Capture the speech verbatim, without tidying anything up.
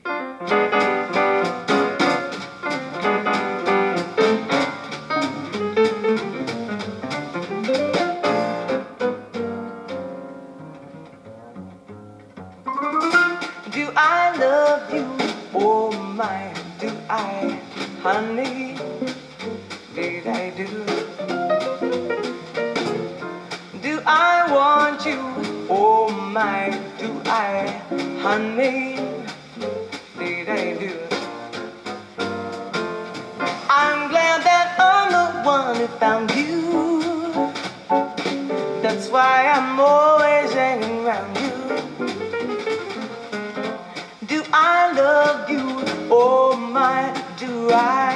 Do I love you? Oh my, do I, honey? Did I do? Do I want you? Oh my, do I, honey? Did I do? I'm glad that I'm the one who found you. That's why I'm always hanging around you. Do I love you? Oh my, do I?